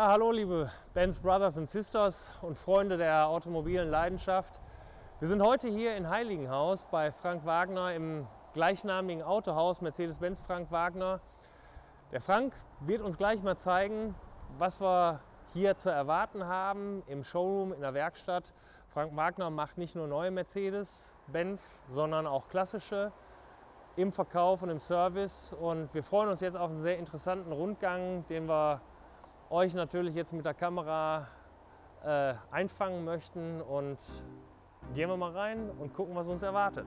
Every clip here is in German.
Ja, hallo liebe Benz Brothers and Sisters und Freunde der automobilen Leidenschaft. Wir sind heute hier in Heiligenhaus bei Frank Wagner im gleichnamigen Autohaus Mercedes-Benz Frank Wagner. Der Frank wird uns gleich mal zeigen, was wir hier zu erwarten haben im Showroom, in der Werkstatt. Frank Wagner macht nicht nur neue Mercedes-Benz, sondern auch klassische im Verkauf und im Service. Und wir freuen uns jetzt auf einen sehr interessanten Rundgang, den wir euch natürlich jetzt mit der Kamera einfangen möchten, und gehen wir mal rein und gucken, was uns erwartet.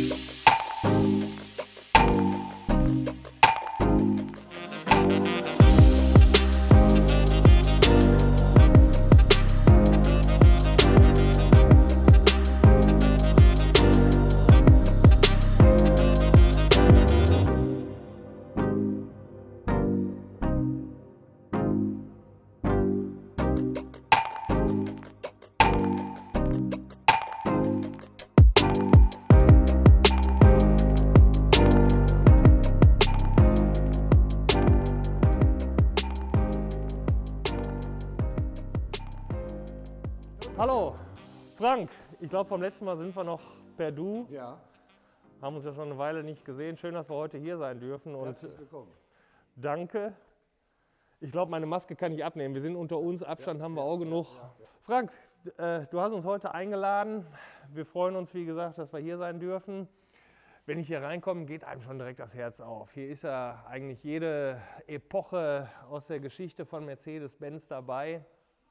Hallo Frank, ich glaube vom letzten Mal sind wir noch per Du. Ja. Haben uns ja schon eine Weile nicht gesehen. Schön, dass wir heute hier sein dürfen. Und Herzlich willkommen. danke. Ich glaube, meine Maske kann ich abnehmen. Wir sind unter uns, Abstand haben wir auch genug. Frank, du hast uns heute eingeladen. Wir freuen uns, wie gesagt, dass wir hier sein dürfen. Wenn ich hier reinkomme, geht einem schon direkt das Herz auf. Hier ist ja eigentlich jede Epoche aus der Geschichte von Mercedes-Benz dabei.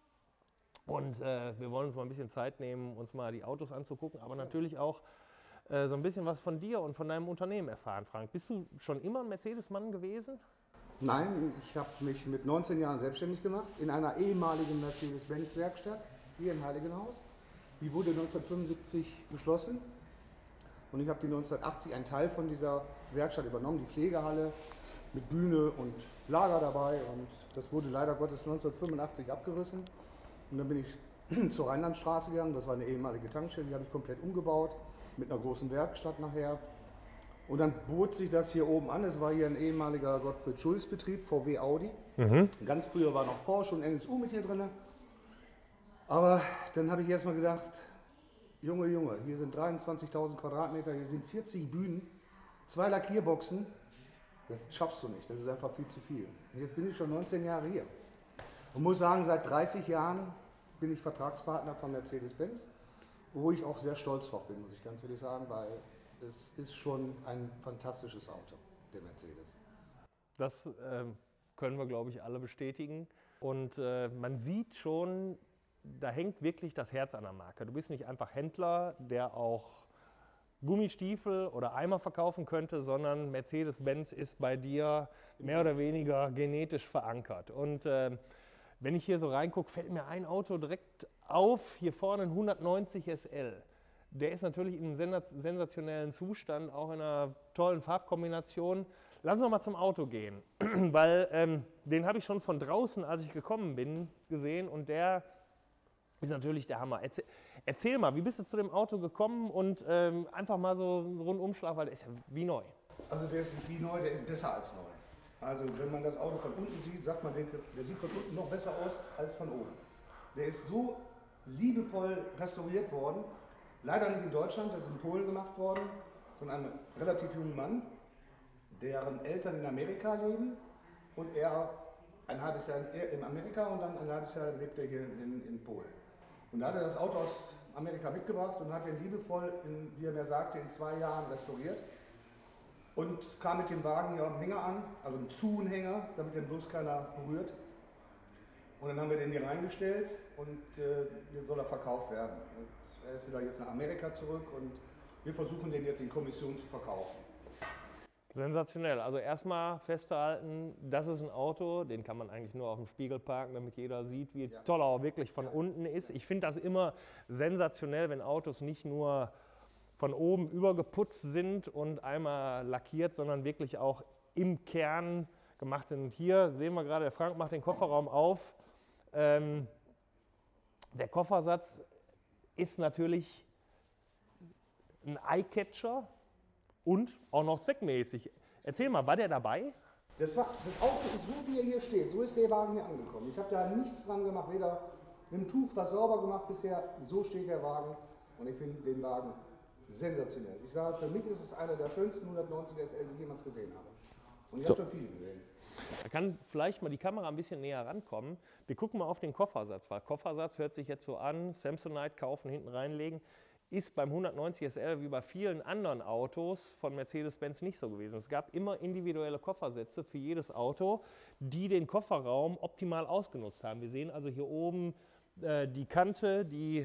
Und wir wollen uns mal ein bisschen Zeit nehmen, uns mal die Autos anzugucken, aber natürlich auch so ein bisschen was von dir und von deinem Unternehmen erfahren, Frank. Bist du schon immer ein Mercedes-Mann gewesen? Nein, ich habe mich mit 19 Jahren selbstständig gemacht in einer ehemaligen Mercedes-Benz-Werkstatt hier im Heiligenhaus. Die wurde 1975 geschlossen und ich habe die 1980 einen Teil von dieser Werkstatt übernommen, die Pflegehalle mit Bühne und Lager dabei, und das wurde leider Gottes 1985 abgerissen. Und dann bin ich zur Rheinlandstraße gegangen, das war eine ehemalige Tankstelle, die habe ich komplett umgebaut, mit einer großen Werkstatt nachher. Und dann bot sich das hier oben an, es war hier ein ehemaliger Gottfried Schulz Betrieb, VW Audi. Ganz früher war noch Porsche und NSU mit hier drin. Aber dann habe ich erst mal gedacht, Junge, hier sind 23.000 Quadratmeter, hier sind 40 Bühnen, 2 Lackierboxen, das schaffst du nicht, das ist einfach viel zu viel. Und jetzt bin ich schon 19 Jahre hier. Und muss sagen, seit 30 Jahren bin ich Vertragspartner von Mercedes-Benz, wo ich auch sehr stolz drauf bin, muss ich ganz ehrlich sagen, weil es ist schon ein fantastisches Auto, der Mercedes. Das können wir, glaube ich, alle bestätigen. Und man sieht schon, da hängt wirklich das Herz an der Marke. Du bist nicht einfach Händler, der auch Gummistiefel oder Eimer verkaufen könnte, sondern Mercedes-Benz ist bei dir mehr oder weniger genetisch verankert. Und wenn ich hier so reingucke, fällt mir ein Auto direkt auf, hier vorne ein 190 SL. Der ist natürlich in einem sensationellen Zustand, auch in einer tollen Farbkombination. Lass uns noch mal zum Auto gehen, weil den habe ich schon von draußen, als ich gekommen bin, gesehen, und der ist natürlich der Hammer. Erzähl mal, wie bist du zu dem Auto gekommen, und einfach mal so einen Rundumschlag, weil der ist ja wie neu. Also der ist nicht wie neu, der ist besser als neu. Also wenn man das Auto von unten sieht, sagt man, der sieht von unten noch besser aus als von oben. Der ist so liebevoll restauriert worden, leider nicht in Deutschland, das ist in Polen gemacht worden, von einem relativ jungen Mann, deren Eltern in Amerika leben, und er ein halbes Jahr in Amerika und dann ein halbes Jahr lebt er hier in Polen. Und da hat er das Auto aus Amerika mitgebracht und hat den liebevoll, wie er mir sagte, in 2 Jahren restauriert. Und kam mit dem Wagen hier am Hänger an, also einem Zuhänger, damit den bloß keiner berührt. Und dann haben wir den hier reingestellt und jetzt soll er verkauft werden. Und er ist wieder jetzt nach Amerika zurück und wir versuchen den jetzt in Kommission zu verkaufen. Sensationell. Also erstmal festhalten, das ist ein Auto, den kann man eigentlich nur auf dem Spiegel parken, damit jeder sieht, wie toll er auch wirklich von unten ist. Ich finde das immer sensationell, wenn Autos nicht nur von oben übergeputzt sind und einmal lackiert, sondern wirklich auch im Kern gemacht sind. Und hier sehen wir gerade, der Frank macht den Kofferraum auf. Der Koffersatz ist natürlich ein Eyecatcher und auch noch zweckmäßig. Erzähl mal, war der dabei? Das Auto ist so, wie er hier steht. So ist der Wagen hier angekommen. Ich habe da nichts dran gemacht, weder mit dem Tuch was sauber gemacht bisher. So steht der Wagen und ich finde den Wagen sensationell. Für mich ist es einer der schönsten 190 SL, die ich jemals gesehen habe. Und ich habe schon viele gesehen. Da kann vielleicht mal die Kamera ein bisschen näher rankommen. Wir gucken mal auf den Koffersatz, weil Koffersatz hört sich jetzt so an, Samsonite kaufen, hinten reinlegen. Ist beim 190 SL wie bei vielen anderen Autos von Mercedes-Benz nicht so gewesen. Es gab immer individuelle Koffersätze für jedes Auto, die den Kofferraum optimal ausgenutzt haben. Wir sehen also hier oben die Kante, die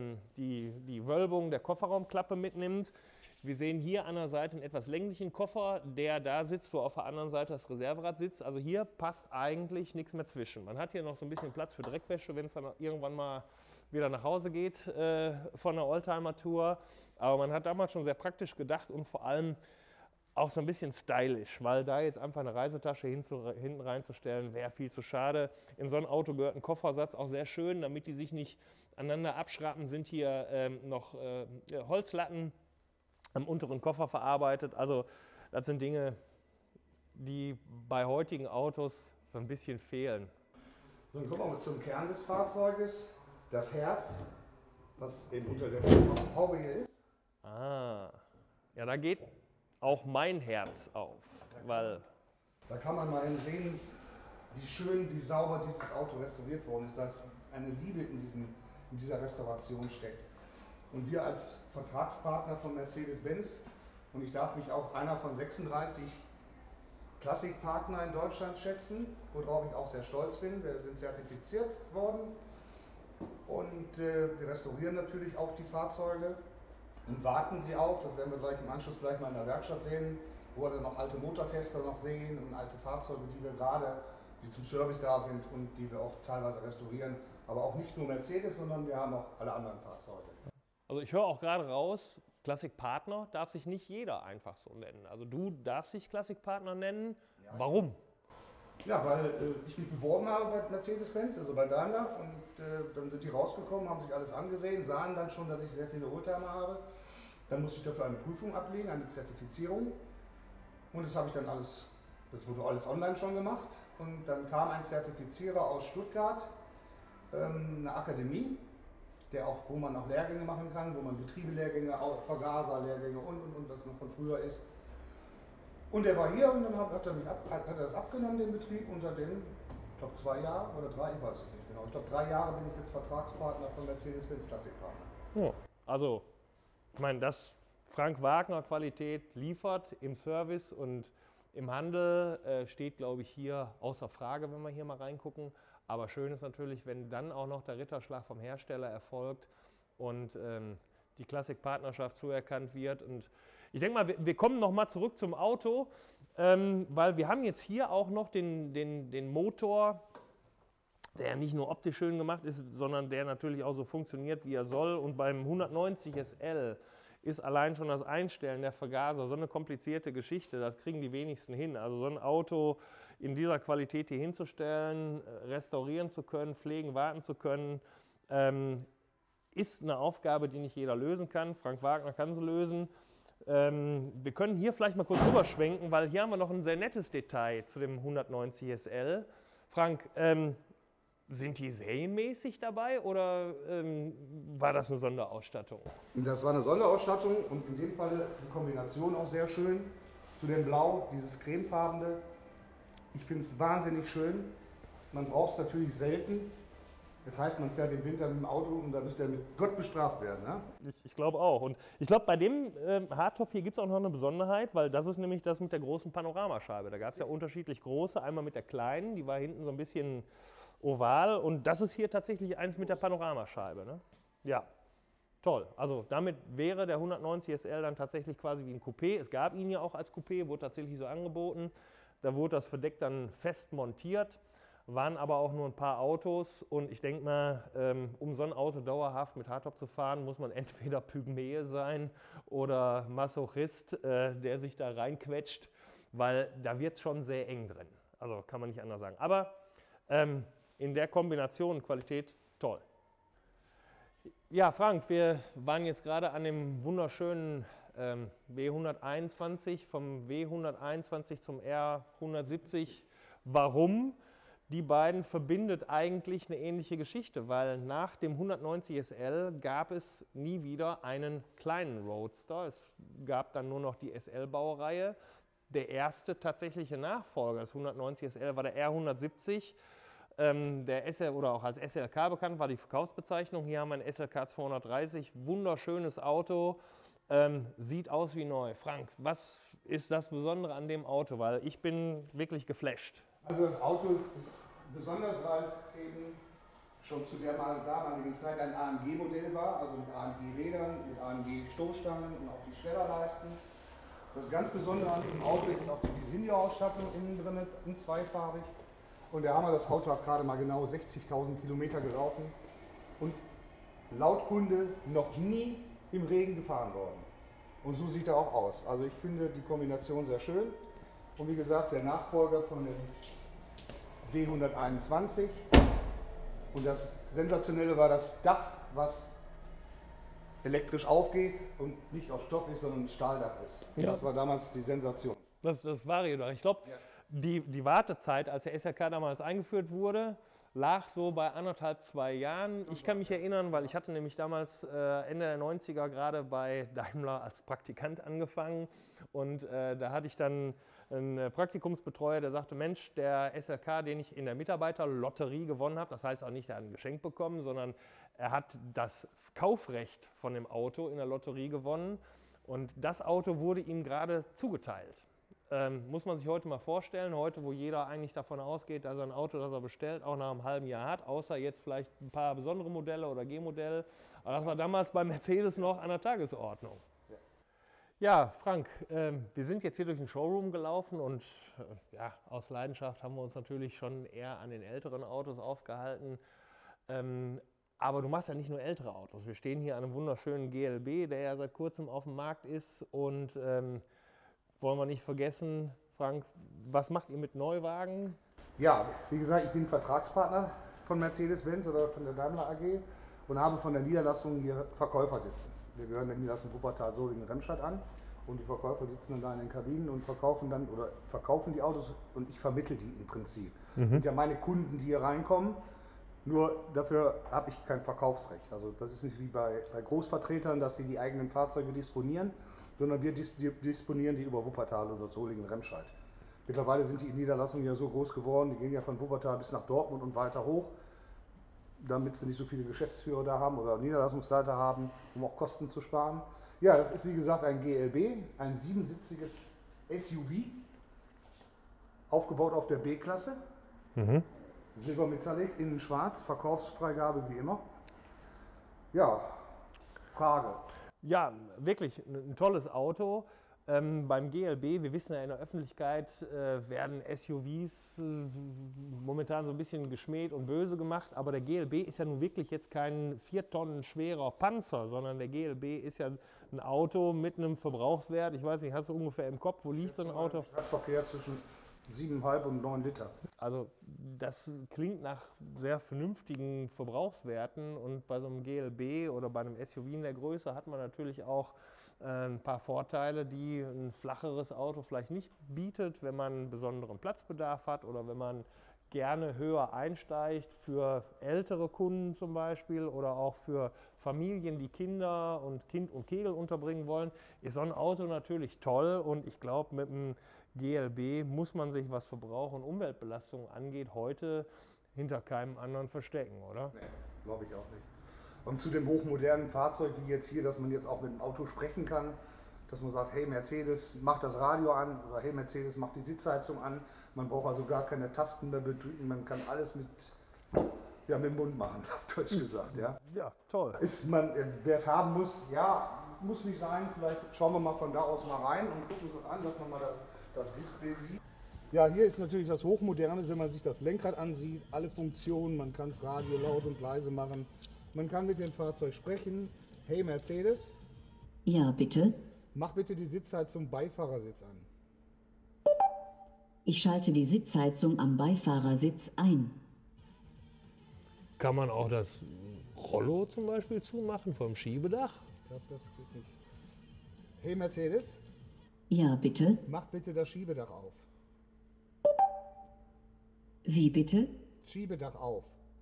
Wölbung der Kofferraumklappe mitnimmt. Wir sehen hier an der Seite einen etwas länglichen Koffer, der da sitzt, wo auf der anderen Seite das Reserverad sitzt. Also hier passt eigentlich nichts mehr zwischen. Man hat hier noch so ein bisschen Platz für Dreckwäsche, wenn es dann irgendwann mal wieder nach Hause geht von einer Oldtimer-Tour. Aber man hat damals schon sehr praktisch gedacht und vor allem auch so ein bisschen stylisch, weil da jetzt einfach eine Reisetasche hinten reinzustellen, wäre viel zu schade. In so ein Auto gehört ein Koffersatz auch sehr schön, damit die sich nicht aneinander abschrappen, sind hier noch Holzlatten am unteren Koffer verarbeitet. Also das sind Dinge, die bei heutigen Autos so ein bisschen fehlen. So, dann kommen wir zum Kern des Fahrzeuges. Das Herz, was unter der Haube hier ist. Ah, ja, da geht auch mein Herz auf, weil... Da kann man mal sehen, wie schön, wie sauber dieses Auto restauriert worden ist, dass eine Liebe in dieser Restauration steckt. Und wir als Vertragspartner von Mercedes-Benz, und ich darf mich auch einer von 36 Klassikpartner in Deutschland schätzen, worauf ich auch sehr stolz bin. Wir sind zertifiziert worden. Und wir restaurieren natürlich auch die Fahrzeuge und warten sie auch, das werden wir gleich im Anschluss vielleicht mal in der Werkstatt sehen, wo wir dann noch alte Motortester noch sehen und alte Fahrzeuge, die zum Service da sind und die wir auch teilweise restaurieren. Aber auch nicht nur Mercedes, sondern wir haben auch alle anderen Fahrzeuge. Also ich höre auch gerade raus, Klassikpartner darf sich nicht jeder einfach so nennen. Also du darfst dich Klassikpartner nennen. Ja. Warum? Ja, weil ich mich beworben habe bei Mercedes-Benz, also bei Daimler, und dann sind die rausgekommen, haben sich alles angesehen, sahen dann schon, dass ich sehr viele Oldtimer habe. Dann musste ich dafür eine Prüfung ablegen, eine Zertifizierung, und das habe ich dann alles, das wurde alles online schon gemacht, und dann kam ein Zertifizierer aus Stuttgart, eine Akademie, wo man auch Lehrgänge machen kann, wo man Getriebelehrgänge, Vergaserlehrgänge und was noch von früher ist. Und er war hier und dann hat er das abgenommen, den Betrieb, und seitdem, ich glaube 2 Jahre oder 3, ich weiß es nicht genau, ich glaube 3 Jahre bin ich jetzt Vertragspartner von Mercedes-Benz Klassikpartner. Ja, also, ich meine, dass Frank Wagner Qualität liefert im Service und im Handel, steht, glaube ich, hier außer Frage, wenn wir hier mal reingucken. Aber schön ist natürlich, wenn dann auch noch der Ritterschlag vom Hersteller erfolgt und die Klassikpartnerschaft zuerkannt wird. Und ich denke mal, wir kommen noch mal zurück zum Auto, weil wir haben jetzt hier auch noch den Motor, der nicht nur optisch schön gemacht ist, sondern der natürlich auch so funktioniert, wie er soll. Und beim 190 SL ist allein schon das Einstellen der Vergaser so eine komplizierte Geschichte, das kriegen die wenigsten hin. Also so ein Auto in dieser Qualität hier hinzustellen, restaurieren zu können, pflegen, warten zu können, ist eine Aufgabe, die nicht jeder lösen kann. Frank Wagner kann sie lösen. Wir können hier vielleicht mal kurz rüberschwenken, weil hier haben wir noch ein sehr nettes Detail zu dem 190 SL. Frank, sind die serienmäßig dabei oder war das eine Sonderausstattung? Das war eine Sonderausstattung und in dem Fall die Kombination auch sehr schön. Zu dem Blau, dieses cremefarbene. Ich finde es wahnsinnig schön. Man braucht es natürlich selten. Das heißt, man fährt im Winter mit dem Auto und da müsste er mit Gott bestraft werden. Ne? Ich glaube auch. Und ich glaube, bei dem Hardtop hier gibt es auch noch eine Besonderheit, weil das ist nämlich das mit der großen Panoramascheibe. Da gab es ja unterschiedlich große, einmal mit der kleinen, die war hinten so ein bisschen oval, und das ist hier tatsächlich eins mit der Panoramascheibe. Ne? Ja, toll. Also damit wäre der 190 SL dann tatsächlich quasi wie ein Coupé. Es gab ihn ja auch als Coupé, wurde tatsächlich so angeboten. Da wurde das Verdeck dann fest montiert. Waren aber auch nur ein paar Autos, und ich denke mal, um so ein Auto dauerhaft mit Hardtop zu fahren, muss man entweder Pygmäe sein oder Masochist, der sich da reinquetscht, weil da wird es schon sehr eng drin. Also kann man nicht anders sagen. Aber in der Kombination Qualität toll. Ja, Frank, wir waren jetzt gerade an dem wunderschönen W121, vom W121 zum R170. Warum? Die beiden verbindet eigentlich eine ähnliche Geschichte, weil nach dem 190 SL gab es nie wieder einen kleinen Roadster. Es gab dann nur noch die SL-Baureihe. Der erste tatsächliche Nachfolger des 190 SL war der R170. Der SL oder auch als SLK bekannt war die Verkaufsbezeichnung. Hier haben wir ein SLK 230, wunderschönes Auto, sieht aus wie neu. Frank, was ist das Besondere an dem Auto? Weil ich bin wirklich geflasht. Also das Auto ist besonders, weil es eben schon zu der damaligen Zeit ein AMG-Modell war, also mit AMG-Rädern, mit AMG-Stoßstangen und auch die Schwellerleisten. Das ganz Besondere an diesem Auto ist auch die Senior-Ausstattung innen drin, in zweifarbig. Und der Hammer, das Auto hat gerade mal genau 60.000 Kilometer gelaufen und laut Kunde noch nie im Regen gefahren worden. Und so sieht er auch aus. Also ich finde die Kombination sehr schön. Und wie gesagt, der Nachfolger von dem W121. Und das Sensationelle war das Dach, was elektrisch aufgeht und nicht aus Stoff ist, sondern ein Stahldach ist. Ja. Das war damals die Sensation. Das Vario-Dach. Ich glaube, ja. Die Wartezeit, als der SLK damals eingeführt wurde, lag so bei 1,5, 2 Jahren. Ich kann mich erinnern, weil ich hatte nämlich damals Ende der 90er gerade bei Daimler als Praktikant angefangen. Und da hatte ich dann einen Praktikumsbetreuer, der sagte, Mensch, der SLK, den ich in der Mitarbeiterlotterie gewonnen habe, das heißt auch nicht, er hat ein Geschenk bekommen, sondern er hat das Kaufrecht von dem Auto in der Lotterie gewonnen. Und das Auto wurde ihm gerade zugeteilt. Muss man sich heute mal vorstellen, heute, wo jeder eigentlich davon ausgeht, dass er ein Auto, das er bestellt, auch nach einem halben Jahr hat, außer jetzt vielleicht ein paar besondere Modelle oder G-Modelle. Aber das war damals bei Mercedes noch an der Tagesordnung. Ja, Frank, wir sind jetzt hier durch den Showroom gelaufen und ja, aus Leidenschaft haben wir uns natürlich schon eher an den älteren Autos aufgehalten. Aber du machst ja nicht nur ältere Autos. Wir stehen hier an einem wunderschönen GLB, der ja seit kurzem auf dem Markt ist und wollen wir nicht vergessen, Frank, was macht ihr mit Neuwagen? Ja, wie gesagt, ich bin Vertragspartner von Mercedes-Benz oder von der Daimler AG und habe von der Niederlassung hier Verkäufer sitzen. Wir gehören der Niederlassung Wuppertal Solingen-Remscheid an und die Verkäufer sitzen dann da in den Kabinen und verkaufen die Autos und ich vermittle die im Prinzip. Das sind ja meine Kunden, die hier reinkommen, nur dafür habe ich kein Verkaufsrecht. Also das ist nicht wie bei Großvertretern, dass die eigenen Fahrzeuge disponieren, sondern wir disponieren die über Wuppertal oder Solingen-Remscheid. Mittlerweile sind die Niederlassungen ja so groß geworden, die gehen ja von Wuppertal bis nach Dortmund und weiter hoch, damit sie nicht so viele Geschäftsführer da haben oder Niederlassungsleiter haben, um auch Kosten zu sparen. Ja, das ist wie gesagt ein GLB, ein 7-sitziges SUV, aufgebaut auf der B-Klasse, Silbermetallic, innen schwarz, Verkaufsfreigabe wie immer. Ja, Frage. Ja, wirklich ein tolles Auto. Beim GLB, wir wissen ja, in der Öffentlichkeit werden SUVs momentan so ein bisschen geschmäht und böse gemacht, aber der GLB ist ja nun wirklich jetzt kein 4 Tonnen schwerer Panzer, sondern der GLB ist ja ein Auto mit einem Verbrauchswert, ich weiß nicht, hast du ungefähr im Kopf, wo liegt so ein Auto? Stadtverkehr zwischen 7,5 und 9 Liter. Also das klingt nach sehr vernünftigen Verbrauchswerten und bei so einem GLB oder bei einem SUV in der Größe hat man natürlich auch ein paar Vorteile, die ein flacheres Auto vielleicht nicht bietet, wenn man einen besonderen Platzbedarf hat oder wenn man gerne höher einsteigt für ältere Kunden zum Beispiel oder auch für Familien, die Kinder und Kind und Kegel unterbringen wollen, ist so ein Auto natürlich toll und ich glaube, mit einem GLB muss man sich, was Verbrauch und Umweltbelastung angeht, heute hinter keinem anderen verstecken, oder? Nee, glaube ich auch nicht. Und zu dem hochmodernen Fahrzeug wie jetzt hier, dass man jetzt auch mit dem Auto sprechen kann, dass man sagt, hey Mercedes, mach das Radio an oder hey Mercedes, mach die Sitzheizung an. Man braucht also gar keine Tasten mehr bedrücken, man kann alles mit dem Mund machen, auf Deutsch gesagt. Ja, toll. Wer es haben muss, ja, muss nicht sein. Vielleicht schauen wir mal von da aus mal rein und gucken uns an, dass man mal das Display sieht. Ja, hier ist natürlich das Hochmoderne, wenn man sich das Lenkrad ansieht, alle Funktionen, man kann das Radio laut und leise machen. Man kann mit dem Fahrzeug sprechen. Hey Mercedes. Ja, bitte. Mach bitte die Sitzheizung Beifahrersitz an. Ich schalte die Sitzheizung am Beifahrersitz ein. Kann man auch das Rollo zum Beispiel zumachen vom Schiebedach? Ich glaube, das geht nicht. Hey Mercedes, Ja, bitte. mach bitte das Schiebedach auf. Wie bitte? Schiebedach auf.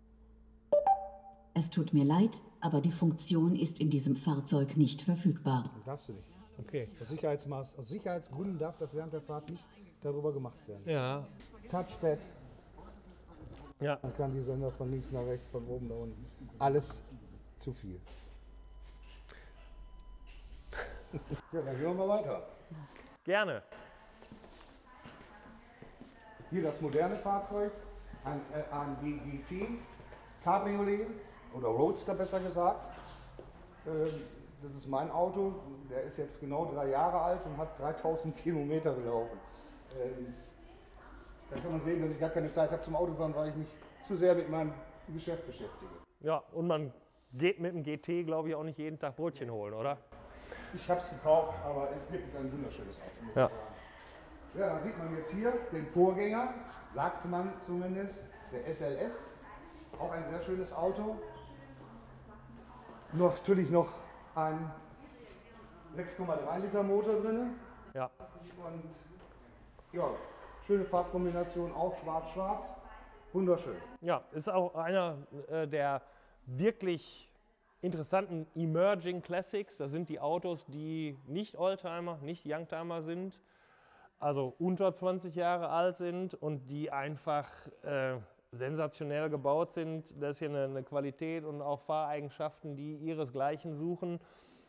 Es tut mir leid, aber die Funktion ist in diesem Fahrzeug nicht verfügbar. Darfst du nicht. Okay. Aus Sicherheitsgründen darf das während der Fahrt nicht darüber gemacht werden. Ja. Touchpad, Ja. man kann die Sender von links nach rechts, von oben nach unten. Alles zu viel. Ja, dann gehen wir mal weiter. Gerne. Hier das moderne Fahrzeug, ein GT Cabriolet oder Roadster besser gesagt. Das ist mein Auto, der ist jetzt genau 3 Jahre alt und hat 3000 Kilometer gelaufen. Da kann man sehen, dass ich gar keine Zeit habe zum Autofahren, weil ich mich zu sehr mit meinem Geschäft beschäftige. Ja, und man geht mit dem GT, glaube ich, auch nicht jeden Tag Brötchen holen, oder? Ich habe es gekauft, aber es ist wirklich ein wunderschönes Auto. Muss ich Ja. sagen. Ja, dann sieht man jetzt hier den Vorgänger, sagte man zumindest, der SLS. Auch ein sehr schönes Auto. Natürlich noch ein 6,3 Liter Motor drin. Ja. Und ja, schöne Farbkombination, auch schwarz-schwarz. Wunderschön. Ja, ist auch einer der wirklich interessanten Emerging Classics. Das sind die Autos, die nicht Oldtimer, nicht Youngtimer sind, also unter 20 Jahre alt sind und die einfach sensationell gebaut sind. Das ist hier eine Qualität und auch Fahreigenschaften, die ihresgleichen suchen.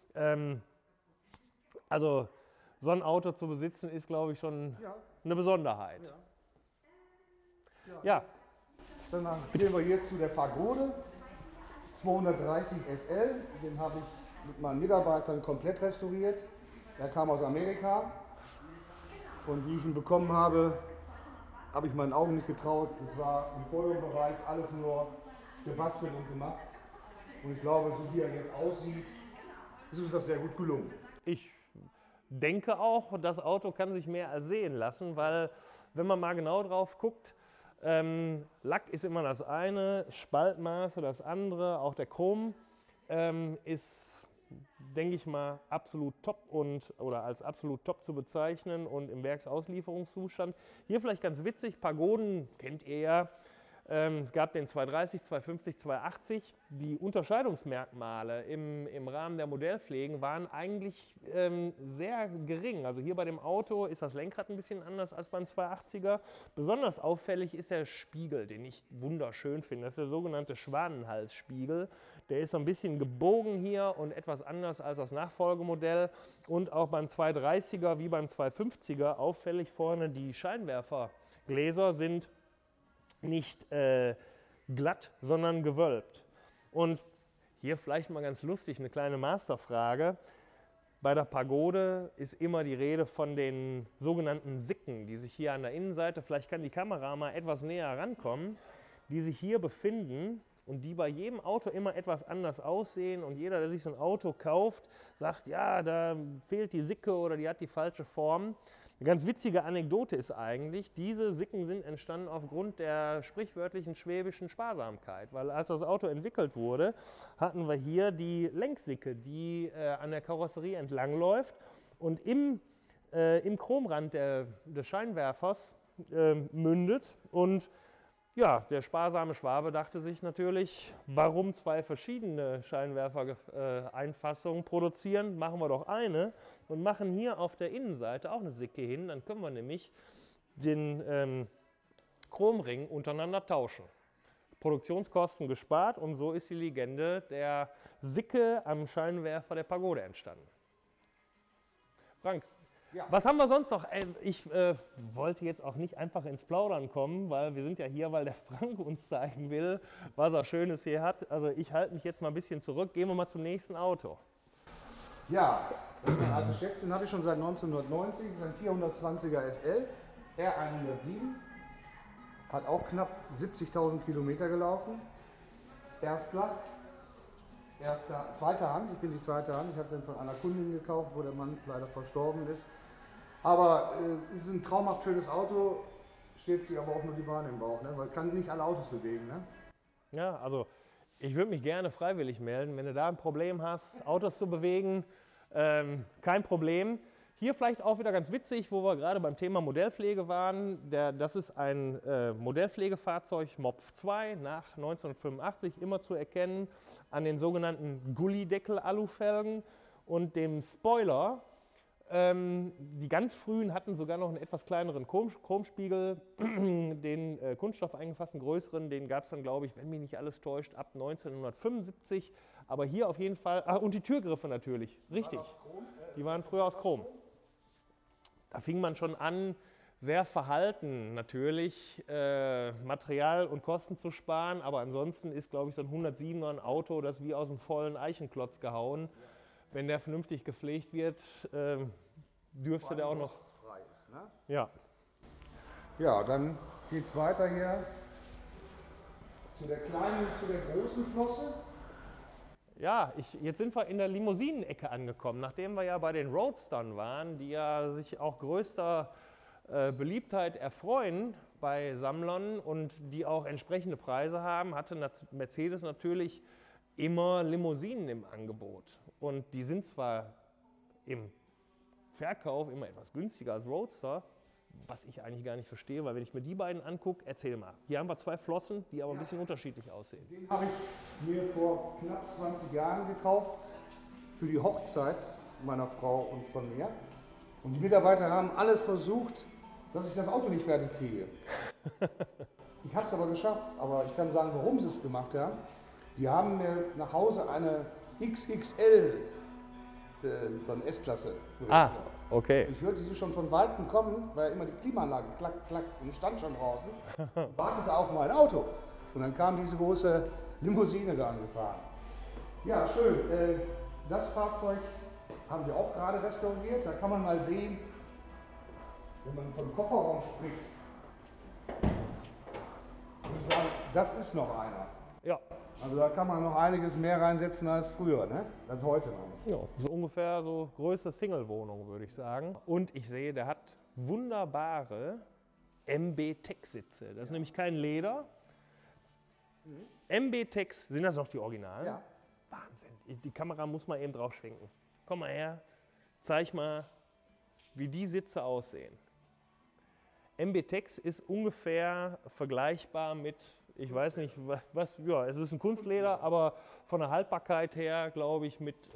Also so ein Auto zu besitzen, ist, glaube ich, schon eine Besonderheit. Ja. Dann gehen wir hier zu der Pagode 230 SL. Den habe ich mit meinen Mitarbeitern komplett restauriert. Der kam aus Amerika. Und wie ich ihn bekommen habe, habe ich meinen Augen nicht getraut. Das war im Vorderbereich alles nur gebastelt und gemacht. Und ich glaube, so wie er jetzt aussieht, ist uns das sehr gut gelungen. Ich denke auch, das Auto kann sich mehr als sehen lassen, weil wenn man mal genau drauf guckt, Lack ist immer das eine, Spaltmaße das andere, auch der Chrom ist, denke ich mal, absolut top oder als absolut top zu bezeichnen und im Werksauslieferungszustand. Hier vielleicht ganz witzig, Pagoden kennt ihr ja. Es gab den 230, 250, 280. Die Unterscheidungsmerkmale im Rahmen der Modellpflegen waren eigentlich sehr gering. Also hier bei dem Auto ist das Lenkrad ein bisschen anders als beim 280er. Besonders auffällig ist der Spiegel, den ich wunderschön finde. Das ist der sogenannte Schwanenhalsspiegel. Der ist so ein bisschen gebogen hier und etwas anders als das Nachfolgemodell. Und auch beim 230er wie beim 250er auffällig vorne die Scheinwerfergläser sind nicht glatt, sondern gewölbt. Und hier vielleicht mal ganz lustig eine kleine Masterfrage. Bei der Pagode ist immer die Rede von den sogenannten Sicken, die sich hier an der Innenseite, vielleicht kann die Kamera mal etwas näher rankommen, die sich hier befinden und die bei jedem Auto immer etwas anders aussehen. Und jeder, der sich so ein Auto kauft, sagt, ja, da fehlt die Sicke oder die hat die falsche Form. Eine ganz witzige Anekdote ist eigentlich, diese Sicken sind entstanden aufgrund der sprichwörtlichen schwäbischen Sparsamkeit. Weil als das Auto entwickelt wurde, hatten wir hier die Lenksicke, die an der Karosserie entlangläuft und im Chromrand des Scheinwerfers mündet. Und ja, der sparsame Schwabe dachte sich natürlich, warum zwei verschiedene Scheinwerfereinfassungen produzieren, machen wir doch eine und machen hier auf der Innenseite auch eine Sicke hin, dann können wir nämlich den Chromring untereinander tauschen. Produktionskosten gespart und so ist die Legende der Sicke am Scheinwerfer der Pagode entstanden. Frank, Ja. was haben wir sonst noch? Ich wollte jetzt auch nicht einfach ins Plaudern kommen, weil wir sind ja hier, weil der Frank uns zeigen will, was er Schönes hier hat. Also ich halte mich jetzt mal ein bisschen zurück. Gehen wir mal zum nächsten Auto. Ja, also Schätzchen habe ich schon seit 1990, das ist ein 420er SL, R107, hat auch knapp 70.000 Kilometer gelaufen, Erstlack, zweite Hand, ich bin die zweite Hand, ich habe den von einer Kundin gekauft, wo der Mann leider verstorben ist. Aber es ist ein traumhaft schönes Auto, steht sich aber auch nur die Bahn im Bauch, ne? Weil kann nicht alle Autos bewegen. Ne? Ja, also ich würde mich gerne freiwillig melden, wenn du da ein Problem hast, Autos zu bewegen. Kein Problem. Hier vielleicht auch wieder ganz witzig, wo wir gerade beim Thema Modellpflege waren. Das ist ein Modellpflegefahrzeug MOPF 2 nach 1985, immer zu erkennen an den sogenannten Gullideckel-Alufelgen und dem Spoiler. Die ganz frühen hatten sogar noch einen etwas kleineren Chromspiegel, den Kunststoff eingefassten größeren, den gab es dann, glaube ich, wenn mich nicht alles täuscht, ab 1975. Aber hier auf jeden Fall, und die Türgriffe natürlich, richtig, die waren früher aus Chrom. Da fing man schon an, sehr verhalten natürlich Material und Kosten zu sparen, aber ansonsten ist, glaube ich, so ein 107er ein Auto, das wie aus dem vollen Eichenklotz gehauen. Wenn der vernünftig gepflegt wird, dürfte der auch noch... Ist, ne? Ja. Ja, dann geht es weiter hier zu der kleinen, zu der großen Flosse. Ja, jetzt sind wir in der Limousinenecke angekommen, nachdem wir ja bei den Roadstern waren, die ja sich auch größter Beliebtheit erfreuen bei Sammlern und die auch entsprechende Preise haben, hatte Mercedes natürlich immer Limousinen im Angebot. Und die sind zwar im Verkauf immer etwas günstiger als Roadster, was ich eigentlich gar nicht verstehe, weil wenn ich mir die beiden angucke, erzähl mal. Hier haben wir zwei Flossen, die aber ein bisschen unterschiedlich aussehen. Den habe ich mir vor knapp 20 Jahren gekauft für die Hochzeit meiner Frau und von mir. Und die Mitarbeiter haben alles versucht, dass ich das Auto nicht fertig kriege. Ich habe es aber geschafft, aber ich kann sagen, warum sie es gemacht haben. Die haben mir nach Hause eine XXL, so eine S-Klasse. Ah, okay. Ich hörte sie schon von Weitem kommen, weil immer die Klimaanlage klack, klack und ich stand schon draußen, wartete auf mein Auto. Und dann kam diese große Limousine da angefahren. Ja, schön. Das Fahrzeug haben wir auch gerade restauriert. Da kann man mal sehen, wenn man vom Kofferraum spricht, würde ich sagen, das ist noch einer. Ja. Also da kann man noch einiges mehr reinsetzen als früher, ne? Als heute noch. Ja, so ungefähr so Größe Single-Wohnung, würde ich sagen. Und ich sehe, der hat wunderbare MB-Tex-Sitze. Das ist nämlich kein Leder. MB-Tex, sind das noch die Originalen? Ja. Wahnsinn. Die Kamera muss mal eben drauf schwenken. Komm mal her, zeig mal, wie die Sitze aussehen. MB-Tex ist ungefähr vergleichbar mit, ich weiß nicht, was, ja, es ist ein Kunstleder, aber von der Haltbarkeit her, glaube ich, mit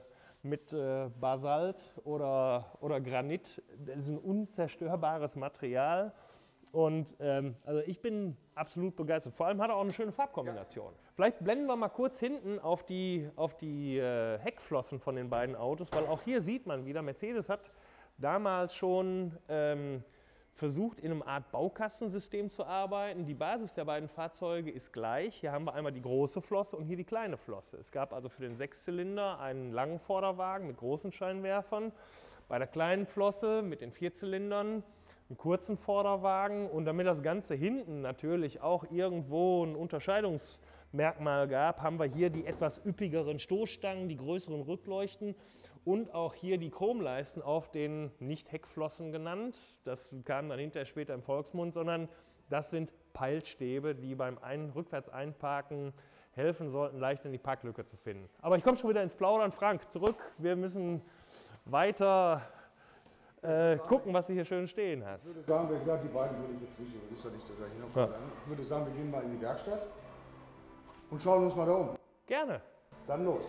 Basalt oder Granit. Das ist ein unzerstörbares Material. Und also ich bin absolut begeistert. Vor allem hat er auch eine schöne Farbkombination. Ja. Vielleicht blenden wir mal kurz hinten auf die Heckflossen von den beiden Autos, weil auch hier sieht man wieder, Mercedes hat damals schon versucht, in einer Art Baukastensystem zu arbeiten. Die Basis der beiden Fahrzeuge ist gleich. Hier haben wir einmal die große Flosse und hier die kleine Flosse. Es gab also für den Sechszylinder einen langen Vorderwagen mit großen Scheinwerfern. Bei der kleinen Flosse mit den Vierzylindern einen kurzen Vorderwagen. Und damit das Ganze hinten natürlich auch irgendwo ein Unterscheidungsmerkmal gab, haben wir hier die etwas üppigeren Stoßstangen, die größeren Rückleuchten und auch hier die Chromleisten auf den Nicht-Heckflossen genannt. Das kam dann hinterher später im Volksmund, sondern das sind Peilstäbe, die beim rückwärts einparken helfen sollten, leicht in die Parklücke zu finden. Aber ich komme schon wieder ins Plaudern. Frank, zurück. Wir müssen weiter gucken, was du hier schön stehen hast. Ich würde sagen, die beiden würde ich jetzt nicht, das ist ja nicht da hinkommen. Ja. Ich würde sagen, wir gehen mal in die Werkstatt und schauen uns mal da um. Gerne. Dann los.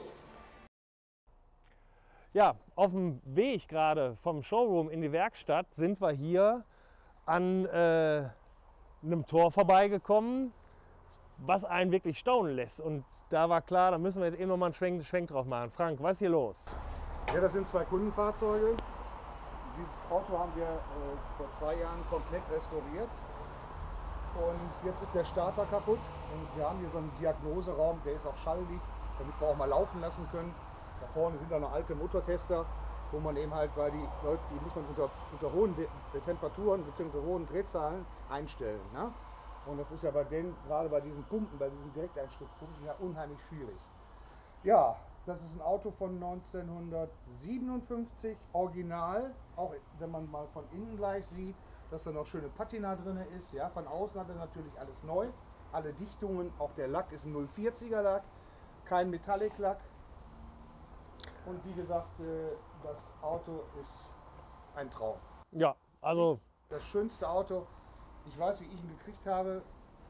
Ja, auf dem Weg gerade vom Showroom in die Werkstatt sind wir hier an einem Tor vorbeigekommen, was einen wirklich staunen lässt. Und da war klar, da müssen wir jetzt eben nochmal einen Schwenk drauf machen. Frank, was ist hier los? Ja, das sind zwei Kundenfahrzeuge. Dieses Auto haben wir vor 2 Jahren komplett restauriert. Und jetzt ist der Starter kaputt. Und wir haben hier so einen Diagnoseraum, der ist auch schalldicht, damit wir auch mal laufen lassen können. Da vorne sind dann noch alte Motortester, wo man eben halt, weil die Leute, die muss man unter hohen Temperaturen bzw. hohen Drehzahlen einstellen. Ne? Und das ist ja gerade bei diesen Pumpen, bei diesen Direkteinschnittspumpen ja unheimlich schwierig. Ja, das ist ein Auto von 1957, original, auch wenn man mal von innen gleich sieht, dass da noch schöne Patina drin ist. Ja, von außen hat er natürlich alles neu, alle Dichtungen, auch der Lack ist ein 040er Lack, kein Metallic-Lack. Und wie gesagt, das Auto ist ein Traum. Ja, also Das schönste Auto, ich weiß, wie ich ihn gekriegt habe.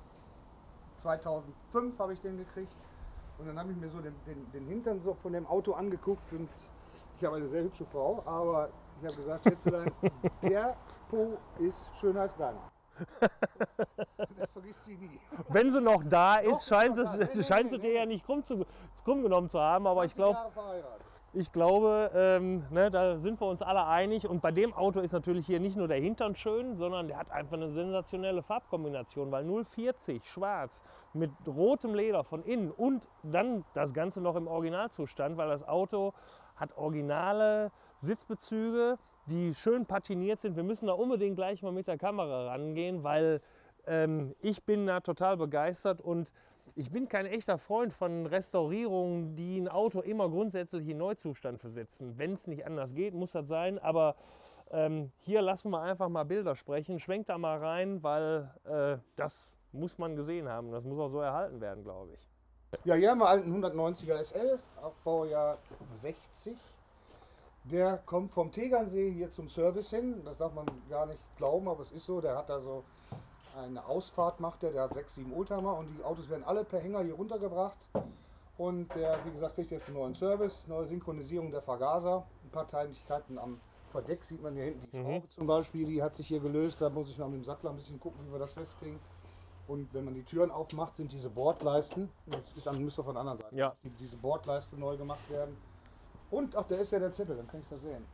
2005 habe ich den gekriegt. Und dann habe ich mir so den Hintern so von dem Auto angeguckt. Und ich habe eine sehr hübsche Frau, aber ich habe gesagt, Schätzelein, der Po ist schöner als dein. Das vergisst sie nie. wenn sie noch da ist, Doch, scheint ist noch da. Nee, scheint sie nee, dir ja nicht krumm genommen zu haben. Aber ich 20 glaube, Jahre verheiratet. ne, da sind wir uns alle einig. Und bei dem Auto ist natürlich hier nicht nur der Hintern schön, sondern der hat einfach eine sensationelle Farbkombination, weil 040 schwarz mit rotem Leder von innen und dann das Ganze noch im Originalzustand, weil das Auto hat originale Sitzbezüge, die schön patiniert sind. Wir müssen da unbedingt gleich mal mit der Kamera rangehen, weil ich bin da total begeistert und ich bin kein echter Freund von Restaurierungen, die ein Auto immer grundsätzlich in Neuzustand versetzen. Wenn es nicht anders geht, muss das sein. Aber hier lassen wir einfach mal Bilder sprechen. Schwenkt da mal rein, weil das muss man gesehen haben. Das muss auch so erhalten werden, glaube ich. Ja, hier haben wir einen 190er SL, Baujahr 60. Der kommt vom Tegernsee hier zum Service hin. Das darf man gar nicht glauben, aber es ist so. Der hat da so eine Ausfahrt, macht der hat 6, 7 Oldtimer und die Autos werden alle per Hänger hier runtergebracht. Und der, wie gesagt, kriegt jetzt einen neuen Service, neue Synchronisierung der Vergaser, ein paar Kleinigkeiten am Verdeck sieht man hier hinten die Schraube zum Beispiel, die hat sich hier gelöst. Da muss ich noch mit dem Sattler ein bisschen gucken, wie wir das festkriegen. Und wenn man die Türen aufmacht, sind diese Bordleisten, dann müsste von der anderen Seite Ja. diese Bordleiste neu gemacht werden. Und, ach, da ist ja der Zettel, dann kann ich das sehen.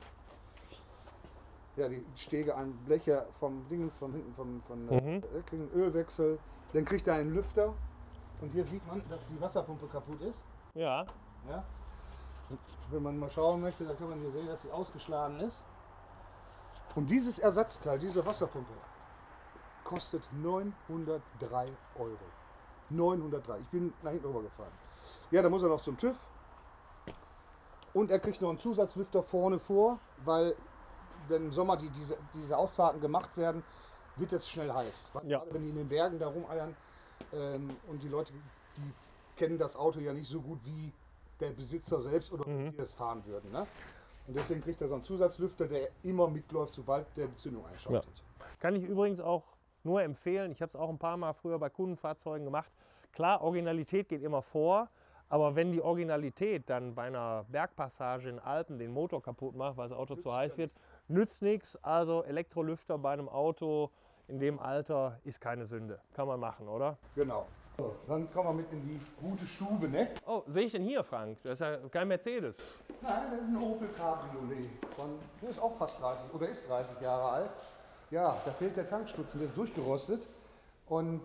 Ja, die Stege an Bleche vom Dingens, von hinten, von kriegen Ölwechsel. Dann kriegt er einen Lüfter. Und hier sieht man, dass die Wasserpumpe kaputt ist. Ja, Ja. Und wenn man mal schauen möchte, dann kann man hier sehen, dass sie ausgeschlagen ist. Und dieses Ersatzteil, diese Wasserpumpe, kostet 903 Euro. 903. Ich bin nach hinten rüber gefahren. Ja, da muss er noch zum TÜV. Und er kriegt noch einen Zusatzlüfter vorne vor, weil wenn im Sommer diese Ausfahrten gemacht werden, wird es schnell heiß. Ja. Gerade wenn die in den Bergen da rumeiern und die Leute, die kennen das Auto ja nicht so gut wie der Besitzer selbst oder wie wir es fahren würden. Ne? Und deswegen kriegt er so einen Zusatzlüfter, der immer mitläuft, sobald der die Zündung einschaltet. kann ich übrigens auch nur empfehlen. Ich habe es auch ein paar Mal früher bei Kundenfahrzeugen gemacht. Klar, Originalität geht immer vor. Aber wenn die Originalität dann bei einer Bergpassage in Alpen den Motor kaputt macht, weil das Auto zu heiß wird, nützt nichts. Also Elektrolüfter bei einem Auto in dem Alter ist keine Sünde. Kann man machen, oder? Genau. So, dann kommen wir mit in die gute Stube, ne? Oh, sehe ich denn hier, Frank? Das ist ja kein Mercedes. Nein, das ist ein Opel Cabriolet. Der ist auch fast 30 oder ist 30 Jahre alt. Ja, da fehlt der Tankstutzen, der ist durchgerostet. Und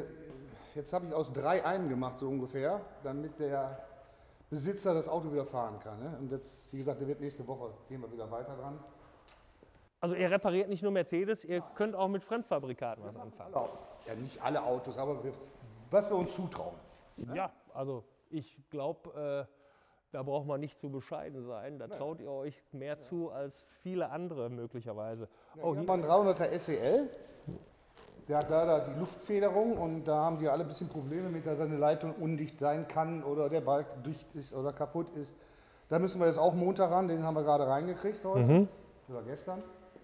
jetzt habe ich aus 3 einen gemacht, so ungefähr, damit der Besitzer das Auto wieder fahren kann. Ne? Und jetzt, wie gesagt, der wird nächste Woche, gehen wir wieder weiter dran. Also ihr repariert nicht nur Mercedes, ihr könnt auch mit Fremdfabrikaten was anfangen. Ja, nicht alle Autos, aber was wir uns zutrauen. Ja, also ich glaube, da braucht man nicht zu bescheiden sein. Da traut ihr euch mehr zu als viele andere möglicherweise. Oh, hier haben wir einen 300er SEL. Der hat da die Luftfederung und da haben die alle ein bisschen Probleme mit, dass seine Leitung undicht sein kann oder der Balk dicht ist oder kaputt ist. Da müssen wir jetzt auch Montag ran, den haben wir gerade reingekriegt heute oder gestern.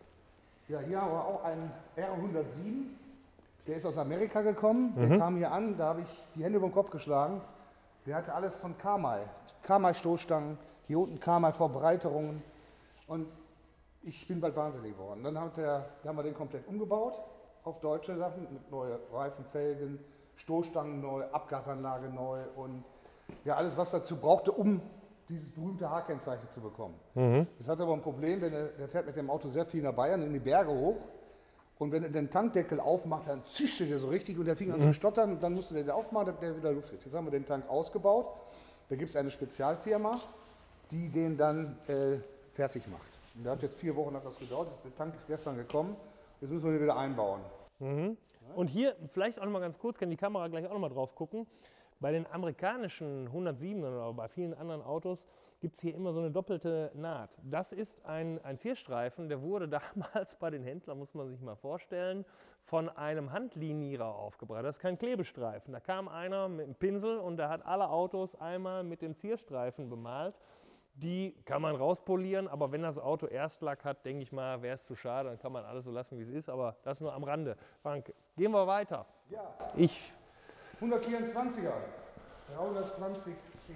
Ja, hier haben wir auch einen R107, der ist aus Amerika gekommen, der kam hier an, da habe ich die Hände über den Kopf geschlagen. Der hatte alles von Kamai, Kamai-Stoßstangen, hier unten Kamai-Verbreiterungen und ich bin bald wahnsinnig geworden. Dann haben wir den komplett umgebaut auf deutsche Sachen mit neuen Reifen, Felgen, Stoßstangen neu, Abgasanlage neu und ja alles, was dazu brauchte, um dieses berühmte H-Kennzeichen zu bekommen. Das hat aber ein Problem, wenn der fährt mit dem Auto sehr viel nach Bayern in die Berge hoch und wenn er den Tankdeckel aufmacht, dann zischte der so richtig und der fing an zu stottern und dann musste der aufmachen, damit der wieder Luft kriegt. Jetzt haben wir den Tank ausgebaut, da gibt es eine Spezialfirma, die den dann fertig macht. Und der hat jetzt 4 Wochen hat das gedauert, der Tank ist gestern gekommen, jetzt müssen wir den wieder einbauen. Und hier vielleicht auch noch mal ganz kurz, kann die Kamera gleich auch noch mal drauf gucken. Bei den amerikanischen 107ern oder bei vielen anderen Autos gibt es hier immer so eine doppelte Naht. Das ist ein Zierstreifen, der wurde damals bei den Händlern, muss man sich mal vorstellen, von einem Handlinierer aufgebracht. Das ist kein Klebestreifen. Da kam einer mit einem Pinsel und der hat alle Autos einmal mit dem Zierstreifen bemalt. Die kann man rauspolieren, aber wenn das Auto Erstlack hat, denke ich mal, wäre es zu schade, dann kann man alles so lassen, wie es ist, aber das nur am Rande. Frank, gehen wir weiter. Ja, Ich 124er, 320C.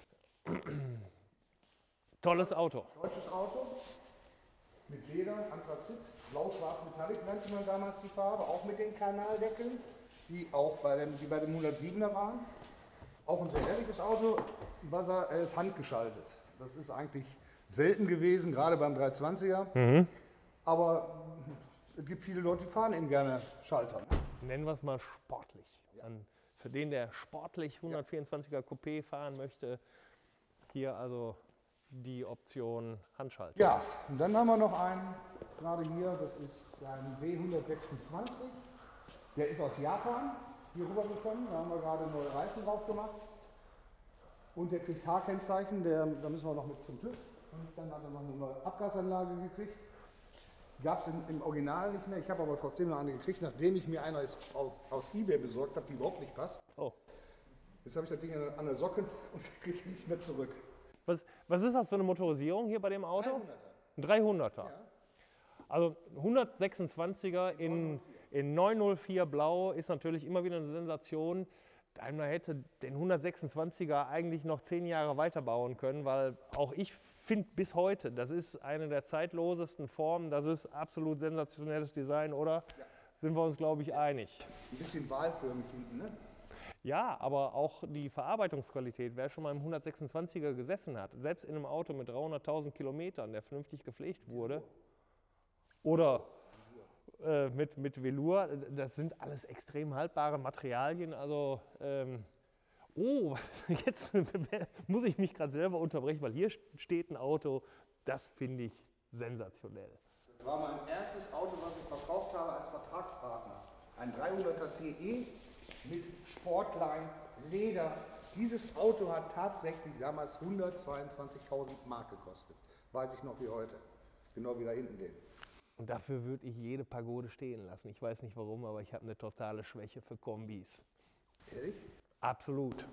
Tolles Auto. Deutsches Auto mit Leder, Anthrazit, blau-schwarz Metallic nannte man damals die Farbe, auch mit den Kanaldeckeln, die auch bei dem 107er waren. Auch ein sehr ehrliches Auto, er ist handgeschaltet. Das ist eigentlich selten gewesen, gerade beim 320er. Aber es gibt viele Leute, die fahren eben gerne Schalter. Nennen wir es mal sportlich. Für den, der sportlich 124er Coupé fahren möchte, hier also die Option Handschaltung. Ja, und dann haben wir noch einen, gerade hier, das ist ein W126. Der ist aus Japan hier rübergekommen, da haben wir gerade neue Reifen drauf gemacht. Und der kriegt H-Kennzeichen, da müssen wir noch mit zum TÜV. Und dann hat er noch eine neue Abgasanlage gekriegt. Gab es im Original nicht mehr, ich habe aber trotzdem noch eine gekriegt, nachdem ich mir eine aus eBay besorgt habe, die überhaupt nicht passt. Oh. Jetzt habe ich das Ding an der Socke und kriege ich nicht mehr zurück. Was ist das für eine Motorisierung hier bei dem Auto? 300er. Ein 300er. Ja. Also 126er in 904 Blau ist natürlich immer wieder eine Sensation. Daimler hätte den 126er eigentlich noch 10 Jahre weiterbauen können, weil auch ich finde bis heute, das ist eine der zeitlosesten Formen, das ist absolut sensationelles Design, oder? Ja. Sind wir uns, glaube ich, einig. Ein bisschen wahlförmig hinten, ne? Ja, aber auch die Verarbeitungsqualität, wer schon mal im 126er gesessen hat, selbst in einem Auto mit 300.000 Kilometern, der vernünftig gepflegt wurde, oder mit Velour, das sind alles extrem haltbare Materialien. Also, jetzt muss ich mich gerade selber unterbrechen, weil hier steht ein Auto, das finde ich sensationell. Das war mein erstes Auto, was ich verkauft habe als Vertragspartner. Ein 300er TE mit Sportline, Leder. Dieses Auto hat tatsächlich damals 122.000 Mark gekostet. Weiß ich noch wie heute. Genau wie da hinten den. Und dafür würde ich jede Pagode stehen lassen. Ich weiß nicht warum, aber ich habe eine totale Schwäche für Kombis. Ehrlich? Absolut.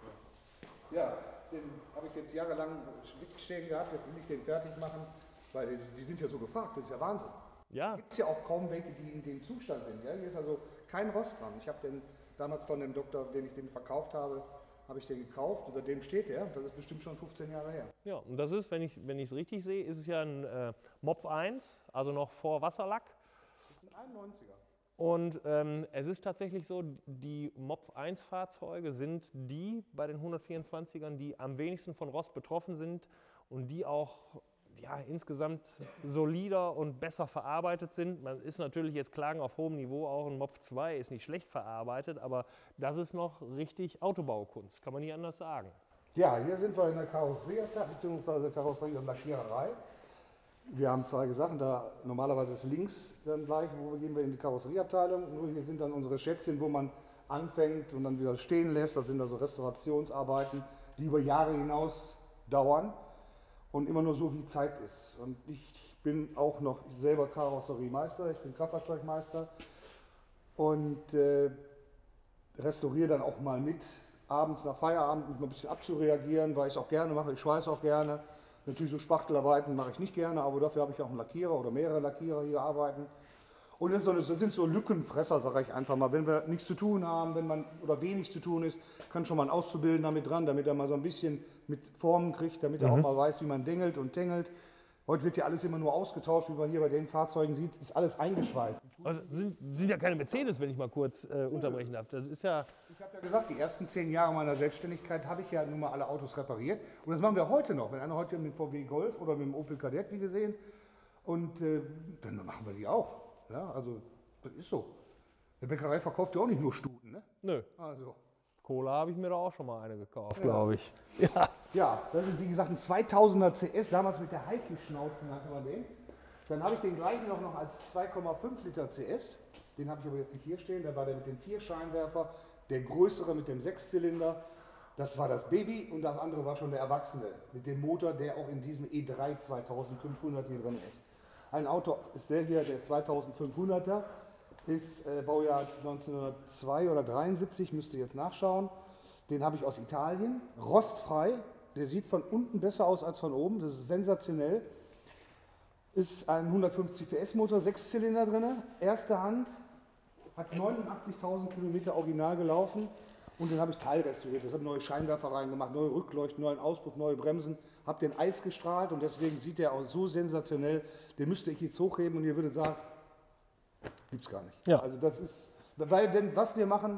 Ja, den habe ich jetzt jahrelang stehen gehabt. Jetzt will ich den fertig machen, weil die sind ja so gefragt. Das ist ja Wahnsinn. Ja. Gibt es ja auch kaum welche, die in dem Zustand sind. Ja? Hier ist also kein Rost dran. Ich habe den damals von dem Doktor, den ich den verkauft habe, habe ich den gekauft und seitdem steht er. Das ist bestimmt schon 15 Jahre her. Ja, und das ist, wenn ich es richtig sehe, ist es ja ein Mopf 1, also noch vor Wasserlack. Das ist ein 91er. Und es ist tatsächlich so, die Mopf 1 Fahrzeuge sind die bei den 124ern, die am wenigsten von Rost betroffen sind und die auch ja, insgesamt solider und besser verarbeitet sind. Man ist natürlich jetzt Klagen auf hohem Niveau, auch ein Mopf 2 ist nicht schlecht verarbeitet, aber das ist noch richtig Autobaukunst, kann man nicht anders sagen. Ja, hier sind wir in der Karosserie, beziehungsweise Karosserie und Lackiererei. Wir haben zwei Sachen, da normalerweise ist links dann gleich, gehen wir in die Karosserieabteilung. Nur hier sind dann unsere Schätzchen, wo man anfängt und dann wieder stehen lässt. Das sind also Restaurationsarbeiten, die über Jahre hinaus dauern. Und immer nur so, wie Zeit ist. Und ich bin auch noch selber Karosseriemeister, ich bin Kraftfahrzeugmeister und restauriere dann auch mal mit, abends nach Feierabend, um ein bisschen abzureagieren, weil ich es auch gerne mache, ich schweiße auch gerne. Natürlich so Spachtelarbeiten mache ich nicht gerne, aber dafür habe ich auch einen Lackierer oder mehrere Lackierer hier arbeiten. Und das sind so Lückenfresser, sage ich einfach mal. Wenn wir nichts zu tun haben, oder wenig zu tun ist, kann schon mal ein Auszubildender mit dran, damit er mal so ein bisschen mit Formen kriegt, damit er auch mal weiß, wie man dengelt und tängelt. Heute wird ja alles immer nur ausgetauscht, wie man hier bei den Fahrzeugen sieht, ist alles eingeschweißt. Also sind ja keine Mercedes, wenn ich mal kurz unterbrechen darf. Das ist ja. Ich habe ja gesagt, die ersten 10 Jahre meiner Selbstständigkeit habe ich ja nun mal alle Autos repariert. Und das machen wir heute noch. Wenn einer heute mit dem VW Golf oder mit dem Opel Kadett, wie gesehen, und dann machen wir die auch. Ja, also das ist so. Eine Bäckerei verkauft ja auch nicht nur Stuten, ne? Nö. Also. Cola habe ich mir da auch schon mal eine gekauft, glaube ich. Ja, das ist wie gesagt ein 2000er CS, damals mit der Heike-Schnauze nannte man den. Dann habe ich den gleichen auch noch als 2,5 Liter CS. Den habe ich aber jetzt nicht hier stehen. Da war der mit dem 4-Scheinwerfer, der größere mit dem 6-Zylinder. Das war das Baby und das andere war schon der Erwachsene mit dem Motor, der auch in diesem E3 2500 hier drin ist. Ein Auto ist der hier, der 2500er, ist Baujahr 1902 oder 73, müsst ihr jetzt nachschauen. Den habe ich aus Italien, rostfrei, Der sieht von unten besser aus als von oben. Das ist sensationell. Ist ein 150 PS Motor, 6 Zylinder drin. Erste Hand, hat 89.000 Kilometer original gelaufen. Und den habe ich teilrestauriert. Ich habe neue Scheinwerfer reingemacht, neue Rückleuchten, neuen Auspuff, neue Bremsen. Habe den Eis gestrahlt und deswegen sieht der auch so sensationell. Den müsste ich jetzt hochheben und ihr würdet sagen, gibt's gar nicht. Ja. Also das ist, weil was wir machen,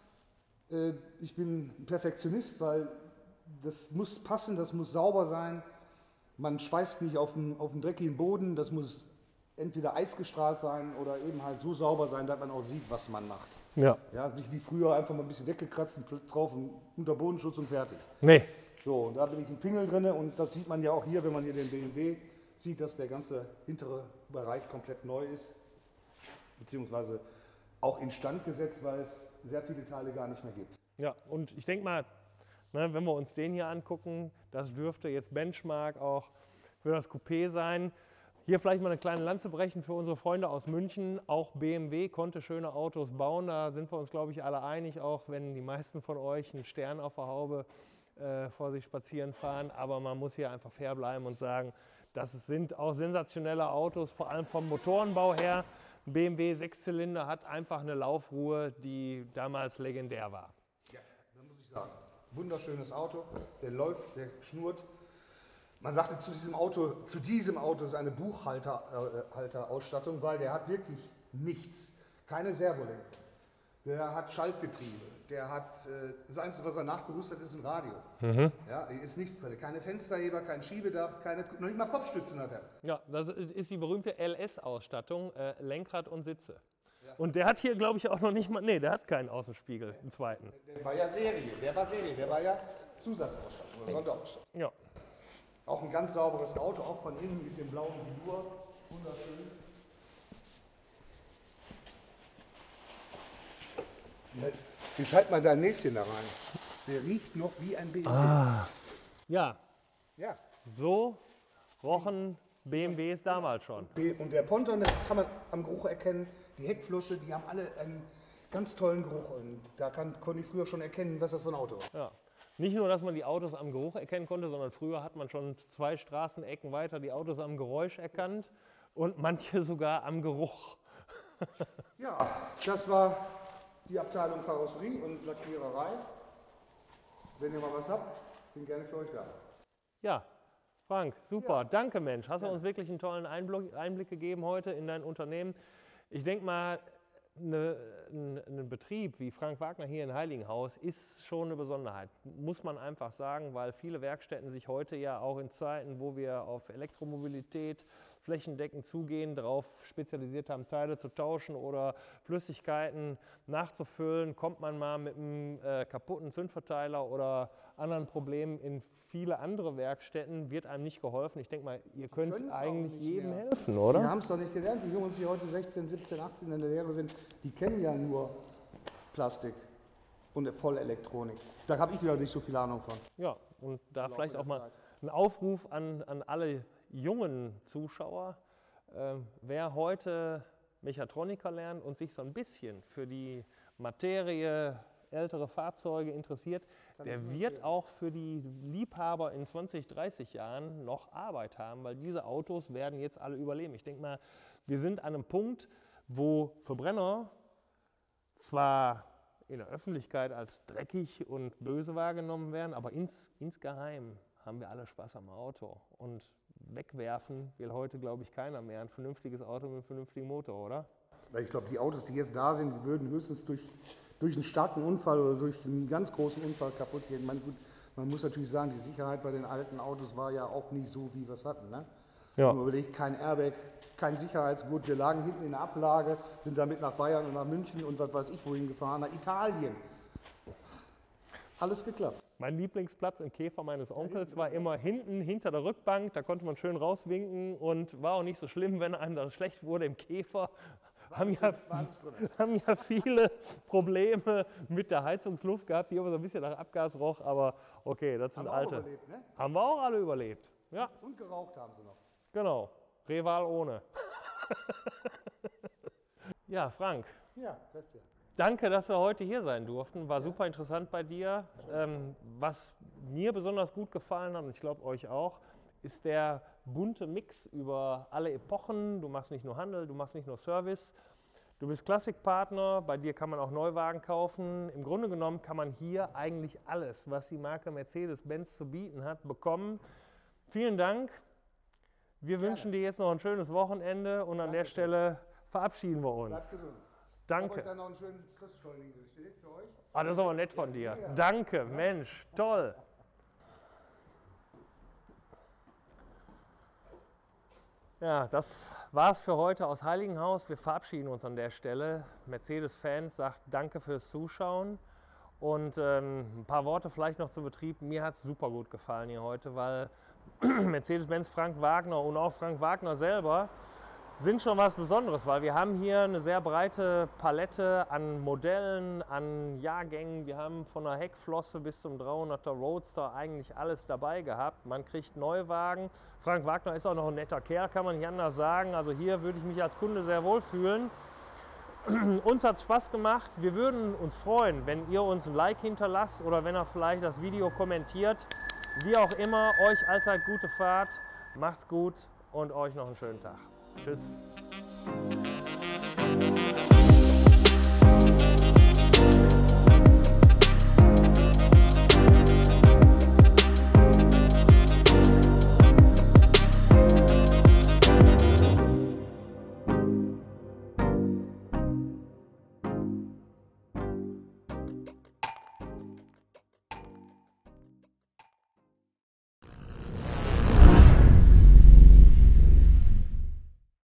ich bin ein Perfektionist, weil das muss passen, das muss sauber sein. Man schweißt nicht auf den dreckigen Boden, das muss entweder eisgestrahlt sein oder eben halt so sauber sein, dass man auch sieht, was man macht. Ja. Ja, nicht wie früher einfach mal ein bisschen weggekratzt und drauf und unter Bodenschutz und fertig. Nee. So, und da bin ich ein Finger drin und das sieht man ja auch hier, wenn man hier den BMW sieht, dass der ganze hintere Bereich komplett neu ist, beziehungsweise auch instand gesetzt, weil es sehr viele Teile gar nicht mehr gibt. Ja, und ich denke mal, ne, wenn wir uns den hier angucken, das dürfte jetzt Benchmark auch für das Coupé sein. Hier vielleicht mal eine kleine Lanze brechen für unsere Freunde aus München. Auch BMW konnte schöne Autos bauen, da sind wir uns, glaube ich, alle einig, auch wenn die meisten von euch einen Stern auf der Haube vor sich spazieren fahren. Aber man muss hier einfach fair bleiben und sagen, das sind auch sensationelle Autos, vor allem vom Motorenbau her. Ein BMW 6-Zylinder hat einfach eine Laufruhe, die damals legendär war. Ja, das muss ich sagen. Wunderschönes Auto, der läuft, der schnurrt. Man sagte zu diesem Auto ist eine Buchhalterausstattung, weil der hat wirklich nichts. Keine Servolenkung. Der hat Schaltgetriebe. Der hat, das Einzige, was er nachgerüstet hat, ist ein Radio. Ja, hier ist nichts drin. Keine Fensterheber, kein Schiebedach, noch nicht mal Kopfstützen hat er. Ja, das ist die berühmte LS-Ausstattung, Lenkrad und Sitze. Ja. Und der hat hier, glaube ich, auch noch nicht mal, nee, der hat keinen Außenspiegel, einen zweiten. Der war ja Serie, der war ja Zusatzausstattung oder Sonderausstattung. Ja. Auch ein ganz sauberes Auto, auch von innen mit dem blauen Velour. Wunderschön. Jetzt halt mal dein Näschen da rein. Der riecht noch wie ein BMW. Ja, Ja. so rochen BMWs damals schon. Und der Ponton, das kann man am Geruch erkennen. Die Heckflosse, die haben alle einen ganz tollen Geruch. Und da konnte ich früher schon erkennen, was das für ein Auto war. Ja. Nicht nur, dass man die Autos am Geruch erkennen konnte, sondern früher hat man schon 2 Straßenecken weiter die Autos am Geräusch erkannt und manche sogar am Geruch. Ja, das war die Abteilung Karosserie und Lackiererei. Wenn ihr mal was habt, bin gerne für euch da. Ja, Frank, super. Ja. Danke, Mensch. Hast du uns wirklich einen tollen Einblick gegeben heute in dein Unternehmen. Ich denke mal, ein Betrieb wie Frank Wagner hier in Heiligenhaus ist schon eine Besonderheit, muss man einfach sagen, weil viele Werkstätten sich heute ja auch in Zeiten, wo wir auf Elektromobilität flächendeckend zugehen, darauf spezialisiert haben, Teile zu tauschen oder Flüssigkeiten nachzufüllen, kommt man mal mit einem kaputten Zündverteiler oder anderen Problemen in viele andere Werkstätten, wird einem nicht geholfen. Ich denke mal, ihr könnt eigentlich jedem helfen, oder? Wir haben es doch nicht gelernt. Die Jungs, die heute 16, 17, 18 in der Lehre sind, die kennen ja nur Plastik und Vollelektronik. Da habe ich wieder nicht so viel Ahnung von. Ja, und da vielleicht auch mal ein Aufruf an alle jungen Zuschauer. Wer heute Mechatroniker lernt und sich so ein bisschen für die Materie ältere Fahrzeuge interessiert, der wird auch für die Liebhaber in 20, 30 Jahren noch Arbeit haben, weil diese Autos werden jetzt alle überleben. Ich denke mal, wir sind an einem Punkt, wo Verbrenner zwar in der Öffentlichkeit als dreckig und böse wahrgenommen werden, aber insgeheim haben wir alle Spaß am Auto. Und wegwerfen will heute, glaube ich, keiner mehr ein vernünftiges Auto mit einem vernünftigen Motor, oder? Ich glaube, die Autos, die jetzt da sind, die würden höchstens durch einen starken Unfall oder durch einen ganz großen Unfall kaputt gehen. Man muss natürlich sagen, die Sicherheit bei den alten Autos war ja auch nicht so, wie wir es hatten. Ne? Ja. Man überlegt, kein Airbag, kein Sicherheitsgurt. Wir lagen hinten in der Ablage, sind damit nach Bayern und nach München und was weiß ich wohin gefahren, nach Italien. Alles geklappt. Mein Lieblingsplatz im Käfer meines Onkels war immer hinten, hinter der Rückbank. Da konnte man schön rauswinken und war auch nicht so schlimm, wenn einem da schlecht wurde im Käfer. Haben ja viele Probleme mit der Heizungsluft gehabt, die aber so ein bisschen nach Abgas roch, aber okay, das sind alte. Haben wir auch überlebt, ne? Haben wir auch alle überlebt. Ja. Und geraucht haben sie noch. Genau, Reval ohne. Ja, Frank. Ja, Christian. Danke, dass wir heute hier sein durften. War super interessant bei dir. Was mir besonders gut gefallen hat, und ich glaube euch auch, ist der bunte Mix über alle Epochen. Du machst nicht nur Handel, du machst nicht nur Service. Du bist Klassikpartner, bei dir kann man auch Neuwagen kaufen. Im Grunde genommen kann man hier eigentlich alles, was die Marke Mercedes-Benz zu bieten hat, bekommen. Vielen Dank. Wir wünschen dir jetzt noch ein schönes Wochenende und an der Stelle verabschieden wir uns. Bleibt gesund. Danke. Ich habe euch dann noch einen schönen Christstollen für euch. Ah, das ist aber nett von dir. Danke, Mensch, toll. Ja, das war's für heute aus Heiligenhaus. Wir verabschieden uns an der Stelle. Mercedes-Fans sagt Danke fürs Zuschauen. Und ein paar Worte vielleicht noch zum Betrieb. Mir hat es super gut gefallen hier heute, weil Mercedes-Benz Frank Wagner und auch Frank Wagner selber sind schon was Besonderes, weil wir haben hier eine sehr breite Palette an Modellen, an Jahrgängen. Wir haben von der Heckflosse bis zum 300er Roadster eigentlich alles dabei gehabt. Man kriegt Neuwagen. Frank Wagner ist auch noch ein netter Kerl, kann man nicht anders sagen. Also hier würde ich mich als Kunde sehr wohl fühlen. Uns hat es Spaß gemacht. Wir würden uns freuen, wenn ihr uns ein Like hinterlasst oder wenn ihr vielleicht das Video kommentiert. Wie auch immer, euch allzeit gute Fahrt. Macht's gut und euch noch einen schönen Tag. Tschüss.